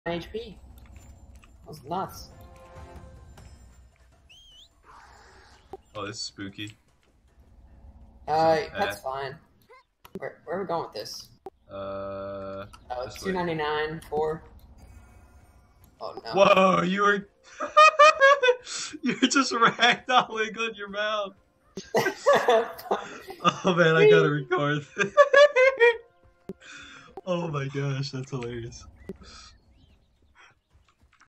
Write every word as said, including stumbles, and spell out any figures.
H P. That was nuts. Oh, this is spooky. Uh, There's a that's pet. fine. Where, where are we going with this? Uh, Oh, this two way. ninety nine for. Oh no. Whoa, you were. You're just ragdolling on your mount. Oh man, I gotta record. Oh my gosh, that's hilarious.